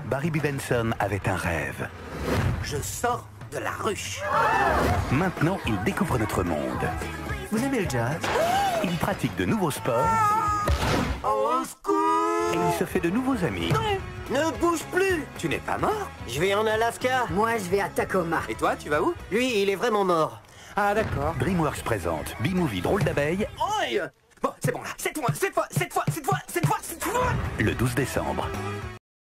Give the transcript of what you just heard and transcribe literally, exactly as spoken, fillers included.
Barry B. Benson avait un rêve. Je sors de la ruche. Maintenant, il découvre notre monde. Vous aimez le jazz? Il pratique de nouveaux sports. Au secours! Et il se fait de nouveaux amis. Ne bouge plus! Tu n'es pas mort? Je vais en Alaska. Moi, je vais à Tacoma. Et toi, tu vas où? Lui, il est vraiment mort. Ah, d'accord. DreamWorks présente B-Movie Drôle d'abeille Oi! Bon, c'est bon là. Cette fois, cette fois, cette fois, cette fois, cette fois, cette fois! le douze décembre.